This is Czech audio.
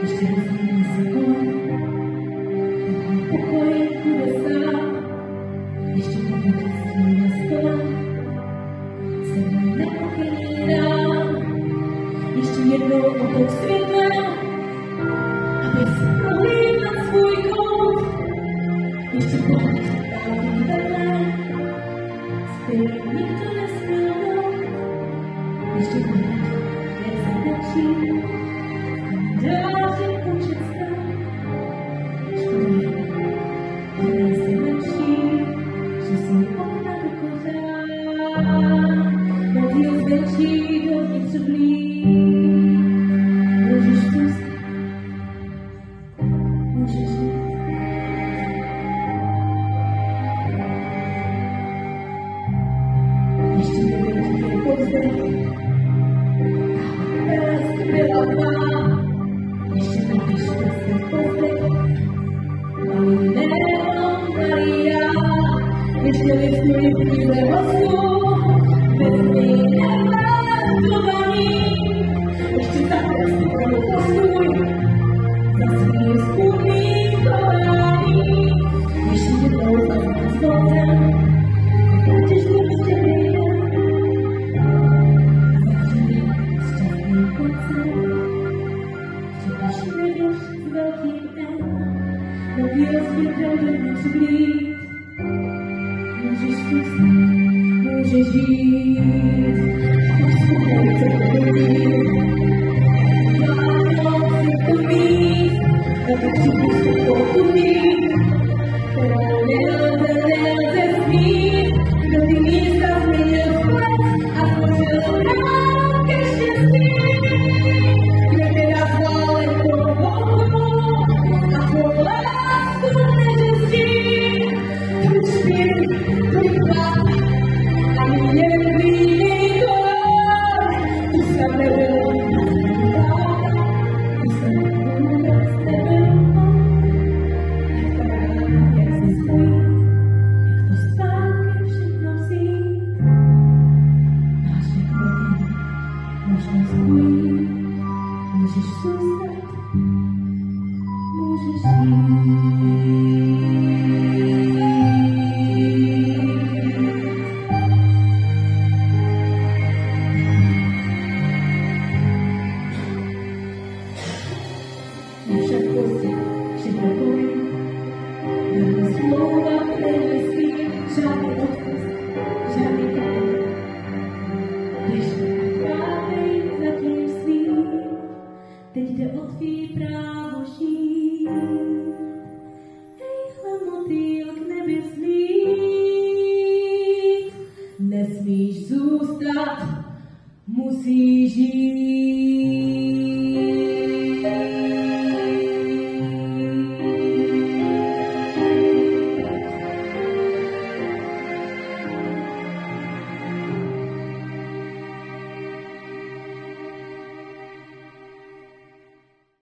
ještě rozumím sekund, pokoj bude sám, ještě pokud stůj na stole, se mnou nepokyní dál, ještě jednou otok světla, aby si prohlídla svůj kout, ještě pokud dálky vedle, stejně nikdo nesměl dát, ještě pokud jak zatečí, dáře počet stát, škoda je, že nejsi lepší, že jsi okna do kořán, rozdíl zvětší do vnitř blíž, můžeš zůstat, můžeš žít. Ještě nevědět je povzdech, bez byla tvá, ještě nevíš prostě povzdech, malý neon Maria, ještě nevědět je chvíle snu, bez mě nevrátovaný, ještě zakrásný pravou postůj, za svým spůdným kolání, ještě jednou zaznám slotem, když prostě vyjde, zavřený šťastný koncem, třeba nevěř s velkým N, nový rozběr dovnitř blít, můžeš zůstat, můžeš žít, poslouchej se chodit, Vánoc je to mít, na to připustit pochutí, kterou nelze smít, kdo ty místa změnil vhled a stvořil brán ke štěstí, kde tě nazval jako Bohu a tvou lásku neřestí, tvůj špír, tvůj chlad, ani jen líný kolor, tu snad nebyl vláda, tu snad vůbec nebyl on, jak to rád, jak se stojí, jak to zpátky všechno vzít. Máš jak hodin, možnost ujít, můžeš zůstat, můžeš jít. Je však pozdě, všechno bolí, žádná smlouva nejistý, žádný odkaz, žádný pokoj. Běžte a chválej za tím svým, teď jde o tvý právo žít. Ejhle motýl k nebi vzlít, nesmíš zůstat, musíš žít.